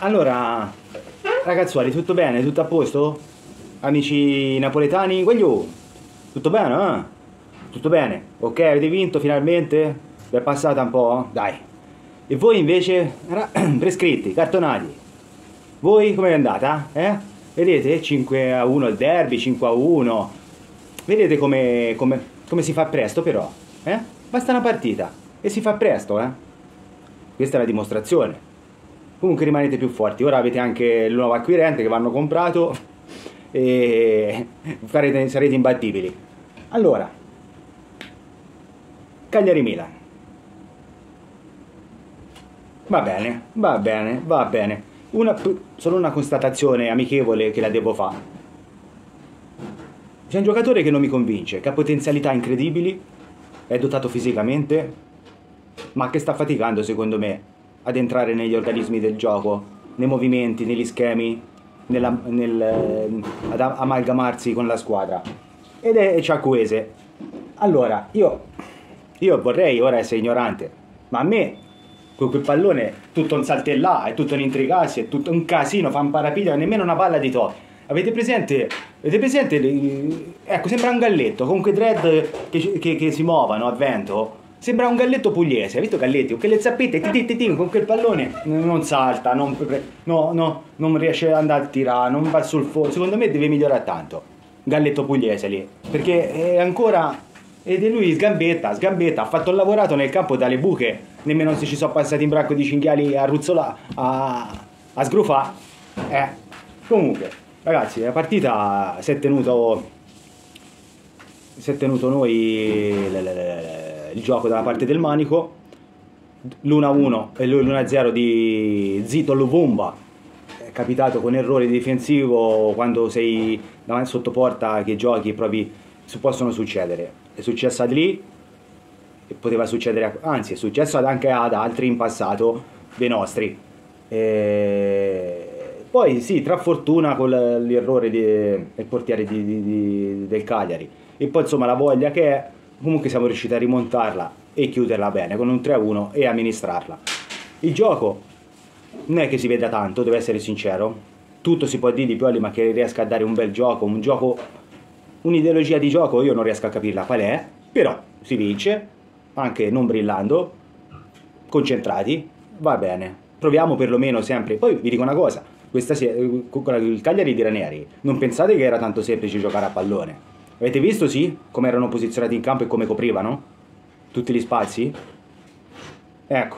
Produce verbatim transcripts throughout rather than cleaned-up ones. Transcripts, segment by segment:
Allora, ragazzuoli, tutto bene? Tutto a posto? Amici napoletani, guagliò, tutto bene, eh? Tutto bene? Ok, avete vinto finalmente? Vi è passata un po'? Dai. E voi invece? Prescritti, cartonati. Voi come è andata? Eh? Vedete? cinque a uno il derby, cinque a uno. Vedete come, come, come si fa presto però? Eh? Basta una partita e si fa presto, eh? Questa è la dimostrazione. Comunque rimanete più forti. Ora avete anche il nuovo acquirente che vanno comprato e farete, sarete imbattibili. Allora, Cagliari-Milan. Va bene, va bene, va bene. Una, solo una constatazione amichevole che la devo fare. C'è un giocatore che non mi convince, che ha potenzialità incredibili, è dotato fisicamente, ma che sta faticando secondo me ad entrare negli organismi del gioco, nei movimenti, negli schemi, nella, nel, ad amalgamarsi con la squadra. Ed è Ciacquese. Allora, io, io vorrei ora essere ignorante, ma a me con quel pallone tutto un saltellà, è tutto un intricarsi, è tutto un casino, fa un parapiglia, nemmeno una palla di to. Avete presente? Avete presente? Ecco, sembra un galletto, con quei dread che, che, che si muovono a vento. Sembra un galletto pugliese, hai visto Galletti? Con quelle zappette, ti, ti, ti, con quel pallone non salta, non, no, no, non riesce ad andare a tirare, non va sul fondo. Secondo me deve migliorare tanto. Galletto pugliese lì, perché è ancora... Ed è lui sgambetta, sgambetta, ha fatto il lavorato nel campo dalle buche, nemmeno se ci sono passati in bracco di cinghiali a ruzzola, a, a sgrufà. Eh, comunque, ragazzi, la partita si è tenuto... Si è tenuto noi... Le, le, le, il gioco dalla parte del manico, l'uno a uno e l'uno a zero di Zito Luvumba, è capitato con errore difensivo quando sei davanti sotto porta che giochi e provi, possono succedere. È successo a lì e poteva succedere, anzi è successo anche ad altri in passato dei nostri. E poi sì, tra fortuna con l'errore del portiere di, di, di, del Cagliari e poi insomma la voglia che è, comunque siamo riusciti a rimontarla e chiuderla bene con un tre a uno e amministrarla. Il gioco non è che si veda tanto, devo essere sincero. Tutto si può dire di Pioli, ma che riesca a dare un bel gioco, un gioco, un'ideologia di gioco, io non riesco a capirla qual è, però si vince, anche non brillando, concentrati, va bene. Proviamo perlomeno sempre. Poi vi dico una cosa, questa sera, il Cagliari di Ranieri, non pensate che era tanto semplice giocare a pallone. Avete visto, sì, come erano posizionati in campo e come coprivano? Tutti gli spazi? Ecco.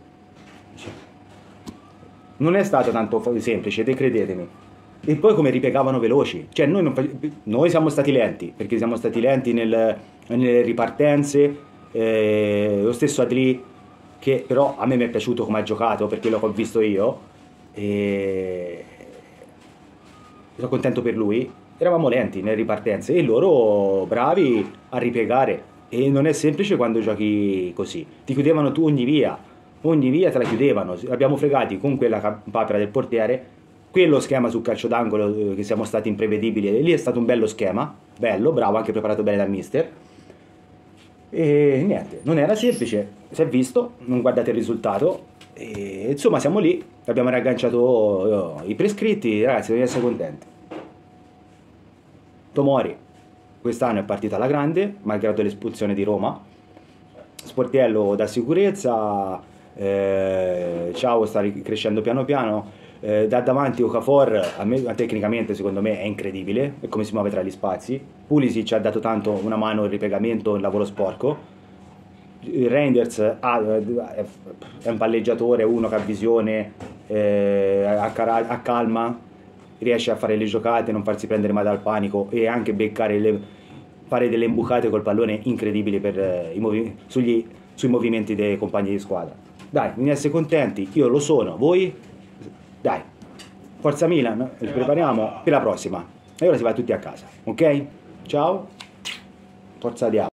Non è stato tanto semplice, te credetemi. E poi come ripiegavano veloci. Cioè, noi, non, noi siamo stati lenti, perché siamo stati lenti nel, nelle ripartenze. Eh, lo stesso Adli, che però a me mi è piaciuto come ha giocato, perché l'ho visto io. E sono contento per lui. Eravamo lenti nelle ripartenze e loro bravi a ripiegare, e non è semplice quando giochi così. Ti chiudevano tu ogni via, ogni via te la chiudevano. Abbiamo fregati con quella papera del portiere, quello schema sul calcio d'angolo che siamo stati imprevedibili, e lì è stato un bello schema, bello, bravo, anche preparato bene dal mister. E niente, non era semplice, si è visto, non guardate il risultato, e insomma siamo lì, abbiamo ragganciato i prescritti, ragazzi, devi essere contenti. Tomori quest'anno è partita alla grande, malgrado l'espulsione di Roma. Sportiello dà sicurezza, eh, Ciao sta crescendo piano piano, eh, da davanti Okafor, a me, tecnicamente secondo me è incredibile, è come si muove tra gli spazi. Pulisic ha dato tanto una mano il ripiegamento, il lavoro sporco. Reinders ha, è un palleggiatore, uno che ha visione, eh, ha calma, riesce a fare le giocate, non farsi prendere mai dal panico e anche beccare le, fare delle imbucate col pallone incredibili per, eh, i movi sugli, sui movimenti dei compagni di squadra. Dai, bisogna essere contenti, io lo sono, voi? Dai, forza Milan, ci prepariamo per la prossima. E ora si va tutti a casa, ok? Ciao, forza diavolo.